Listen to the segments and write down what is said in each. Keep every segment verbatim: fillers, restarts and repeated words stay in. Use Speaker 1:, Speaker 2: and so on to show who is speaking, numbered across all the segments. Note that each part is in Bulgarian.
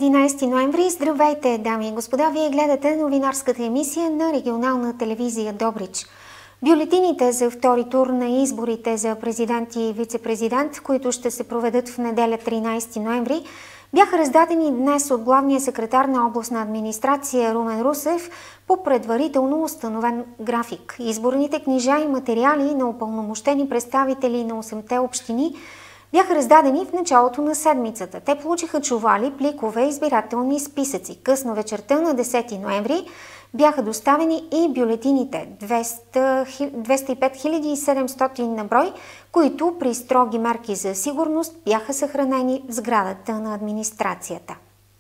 Speaker 1: единайсети ноември. Здравейте, дами и господа! Вие гледате новинарската емисия на регионална телевизия Добрич. Бюлетините за втори тур на изборите за президент и вице-президент, които ще се проведат в неделя тринайсети ноември, бяха раздадени днес от главния секретар на областна администрация Румен Русев по предварително установен график. Изборните книжа и материали на упълномощени представители на осемте общини бяха раздадени в началото на седмицата. Те получиха чували, пликове, избирателни списъци. Късно вечерта на десети ноември бяха доставени и бюлетините двеста и пет хиляди седемстотин на брой, които при строги мерки за сигурност бяха съхранени в сградата на администрацията.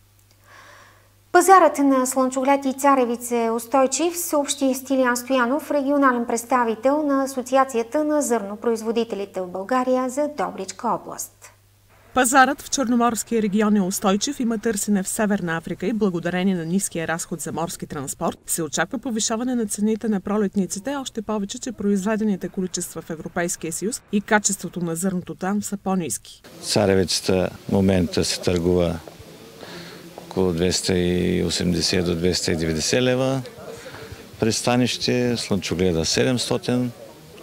Speaker 1: Пазарът на слънчоглед и царевица е устойчив, съобщи Стилиян Стоянов, регионален представител на Асоциацията на зърнопроизводителите в България за Добричка област.
Speaker 2: Пазарът в Черноморския регион е устойчив, има търсене в Северна Африка и благодарение на ниския разход за морски транспорт се очаква повишаване на цените на пролетниците, още повече, че произведените количества в Европейския съюз и качеството на зърното там са по-ниски.
Speaker 3: Царевицата в момента се търгува около двеста и осемдесет до двеста и деветдесет лева. Пристанище, слънчогледа седемстотин.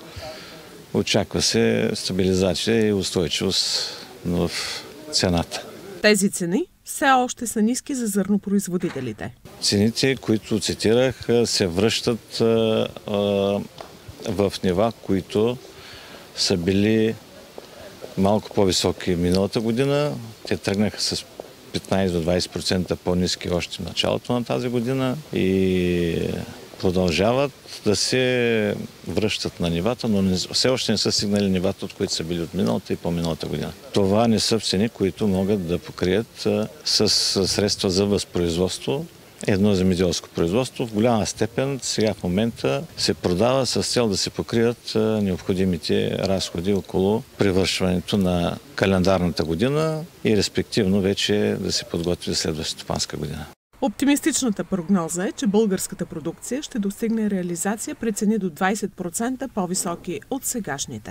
Speaker 3: Очаква се стабилизация и устойчивост в цената.
Speaker 2: Тези цени все още са ниски за зърнопроизводителите.
Speaker 3: Цените, които цитирах, се връщат а, а, в нива, които са били малко по-високи миналата година. Те тръгнаха с петнайсет до двайсет процента по-ниски още в началото на тази година и продължават да се връщат на нивата, но все още не са стигнали нивата, от които са били от миналата и по-миналата година. Това не са цени, които могат да покрият с средства за възпроизводство едно земеделско производство. В голяма степен сега в момента се продава с цел да се покрият необходимите разходи около привършването на календарната година и респективно вече да се подготви за следващата стопанска година.
Speaker 2: Оптимистичната прогноза е, че българската продукция ще достигне реализация при цени до двайсет процента по-високи от сегашните.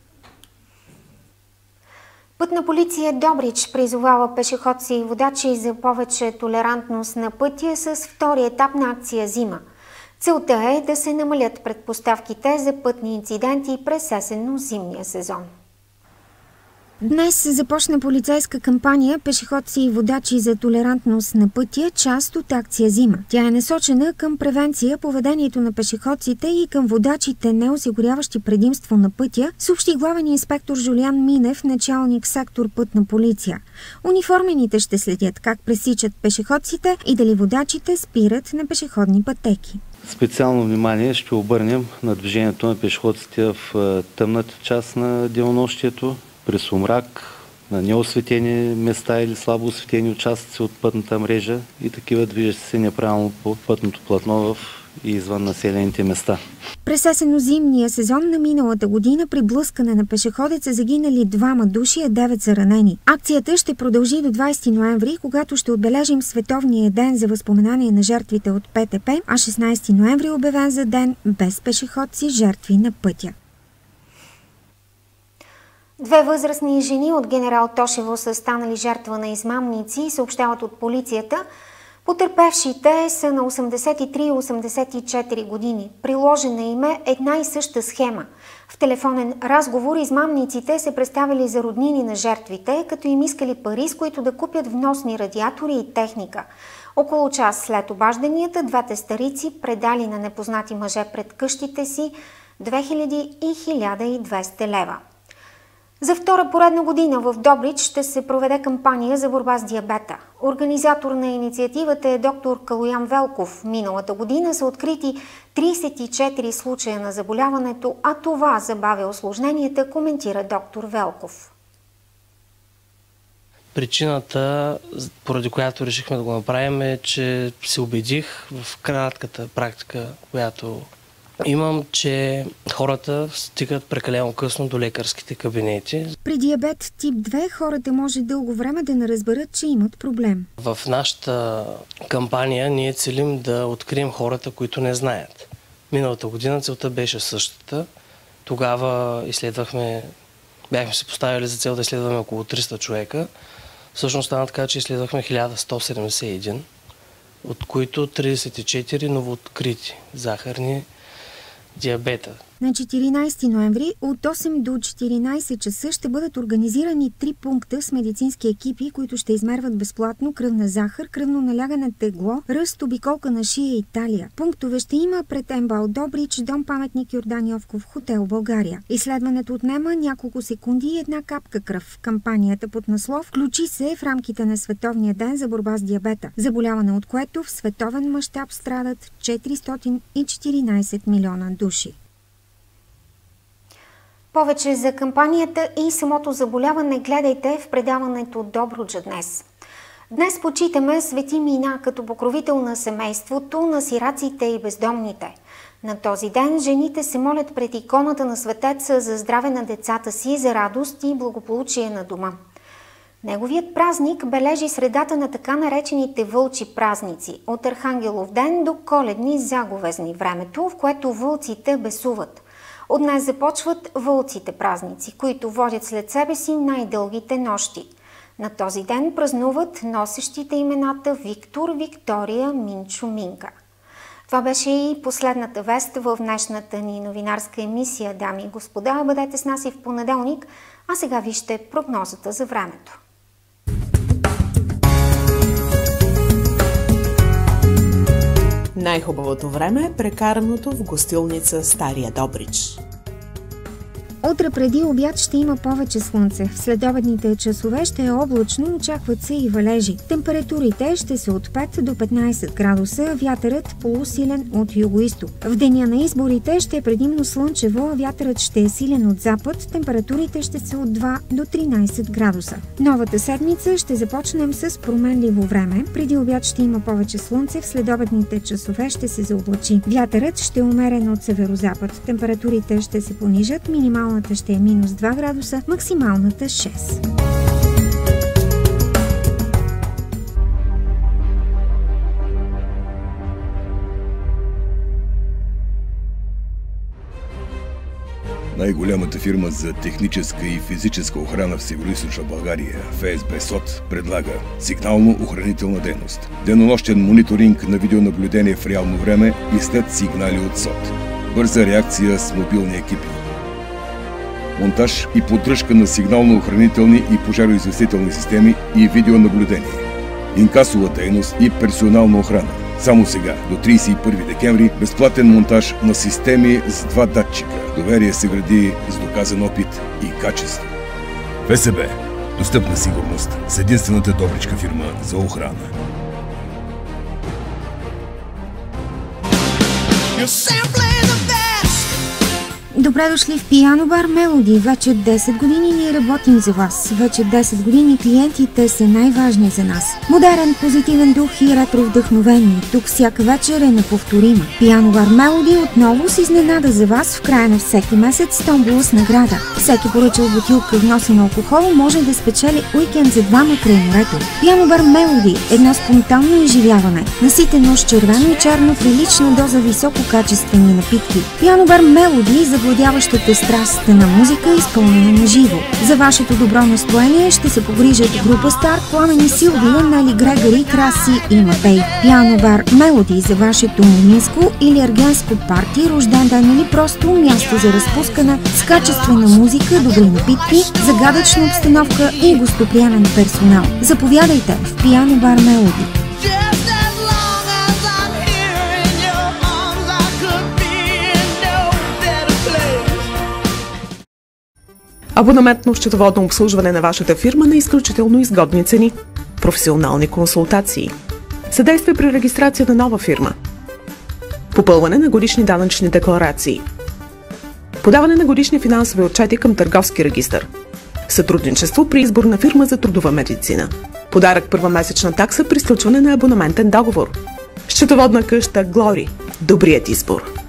Speaker 1: Пътна полиция Добрич призовава пешеходци и водачи за повече толерантност на пътя с втори етап на акция Зима. Целта е да се намалят предпоставките за пътни инциденти през есенно-зимния сезон. Днес започна полицейска кампания "Пешеходци и водачи за толерантност на пътя", част от акция Зима. Тя е насочена към превенция поведението на пешеходците и към водачите, не осигуряващи предимство на пътя, съобщи главен инспектор Жулиан Минев, началник сектор Пътна полиция. Униформените ще следят как пресичат пешеходците и дали водачите спират на пешеходни пътеки.
Speaker 4: Специално внимание ще обърнем на движението на пешеходците в тъмната част на денонощието, при сумрак, на неосветени места или слабо осветени участъци от пътната мрежа и такива движещи се неправилно по пътното платно в и извън населените места.
Speaker 1: През есенно-зимния сезон на миналата година при блъскане на пешеходец са загинали двама души, а девет са ранени. Акцията ще продължи до двайсети ноември, когато ще отбележим Световния ден за възпоменание на жертвите от ПТП, а шестнайсети ноември е обявен за ден без пешеходци, жертви на пътя. Две възрастни жени от Генерал Тошево са станали жертва на измамници, съобщават от полицията. Потърпевшите са на осемдесет и три и осемдесет и четири години. Приложена им е една и съща схема. В телефонен разговор измамниците се представили за роднини на жертвите, като им искали пари, с които да купят вносни радиатори и техника. Около час след обажданията, двете старици предали на непознати мъже пред къщите си две хиляди и хиляда и двеста лева. За втора поредна година в Добрич ще се проведе кампания за борба с диабета. Организатор на инициативата е доктор Калоян Велков. Миналата година са открити трийсет и четири случая на заболяването, а това забавя осложненията, коментира доктор Велков.
Speaker 5: Причината, поради която решихме да го направим, е, че се убедих в кратката практика, която имам, че хората стигат прекалено късно до лекарските кабинети.
Speaker 1: При диабет тип две хората може дълго време да не разберат, че имат проблем.
Speaker 5: В нашата кампания ние целим да открием хората, които не знаят. Миналата година целта беше същата. Тогава изследвахме, бяхме се поставили за цел да изследваме около триста човека. Всъщност стана така, че изследвахме хиляда сто седемдесет и един, от които тридесет и четири новооткрити захарни диабета.
Speaker 1: На четиринайсети ноември от осем до четиринайсет часа ще бъдат организирани три пункта с медицински екипи, които ще измерват безплатно кръвна захар, кръвно налягане тегло, ръст, обиколка на шия и талия. Пунктове ще има пред МБАЛ Добрич, дом паметник Йордан Йовков, хотел България. Изследването отнема няколко секунди и една капка кръв. Кампанията под наслов "Включи се" в рамките на Световния ден за борба с диабета, заболяване от което в световен мащаб страдат четиристотин и четиринайсет милиона души. Повече за кампанията и самото заболяване гледайте в предаването Добруджа днес. Днес почитаме свети мина като покровител на семейството, на сираците и бездомните. На този ден жените се молят пред иконата на светеца за здраве на децата си, за радост и благополучие на дома. Неговият празник бележи средата на така наречените вълчи празници, от Архангелов ден до Коледни заговезни, времето, в което вълците бесуват. От днес започват вълците празници, които водят след себе си най-дългите нощи. На този ден празнуват носещите имената Виктор, Виктория, Минчо, Минка. Това беше и последната вест в днешната ни новинарска емисия, дами и господа. Бъдете с нас и в понеделник, а сега вижте прогнозата за времето.
Speaker 2: Най-хубавото време е прекараното в гостилница Стария Добрич.
Speaker 1: Утре преди обяд ще има повече слънце. В следобедните часове ще е облачно, очакват се и валежи. Температурите ще са от пет до петнайсет градуса, вятърът полусилен от югоизток. В деня на изборите ще е предимно слънчево, а вятърът ще е силен от запад, температурите ще са от два до тринайсет градуса. Новата седмица ще започнем с променливо време. Преди обяд ще има повече слънце, в следобедните часове ще се заоблачи. Вятърът ще е умерен от северозапад. Температурите ще се понижат, минимално ще е минус два градуса, максималната шест.
Speaker 6: Най-голямата фирма за техническа и физическа охрана в Североизточна България, ФСБ СОТ, предлага сигнално-охранителна дейност, денонощен мониторинг на видеонаблюдение в реално време и след сигнали от СОТ, бърза реакция с мобилни екипи, монтаж и поддръжка на сигнално-охранителни и пожароизвестителни системи и видеонаблюдение, инкасова дейност и персонална охрана. Само сега, до трийсет и първи декември, безплатен монтаж на системи с два датчика. Доверие се гради с доказан опит и качество. ФСБ. Достъпна сигурност с единствената добричка фирма за охрана.
Speaker 1: Добре дошли в Пиано бар Мелоди. Вече десет години ние работим за вас. Вече десет години клиентите са най-важни за нас. Модерен, позитивен дух и ретро вдъхновение. Тук всяка вечер е неповторима. Пиано бар Мелоди отново с изненада за вас в края на всеки месец с томбола с награда. Всеки поръчал бутилка вносен алкохол може да спечели уикенд за двама край морето. Пиано бар Мелоди – едно спонтанно изживяване. Наситено с червено и черно, прилична доза висококачествени напитки. Пиано бар Мелоди за владяващата страст на музика, изпълнена на живо. За вашето добро настроение ще се погрижат група Стар, Пламени Силвия, Нали Грегори, Краси и Матей. Пиано бар Мелоди за вашето моминско или ергенско парти, рожден ден или просто място за разпускане с качествена музика, добри напитки, загадъчна обстановка и гостоприемен персонал. Заповядайте в Пиано бар Мелоди.
Speaker 2: Абонаментно-счетоводно обслужване на вашата фирма на изключително изгодни цени. Професионални консултации. Съдействие при регистрация на нова фирма. Попълване на годишни данъчни декларации. Подаване на годишни финансови отчети към търговски регистър. Сътрудничество при избор на фирма за трудова медицина. Подарък първа месечна такса при сключване на абонаментен договор. Счетоводна къща Глори. Добрият избор.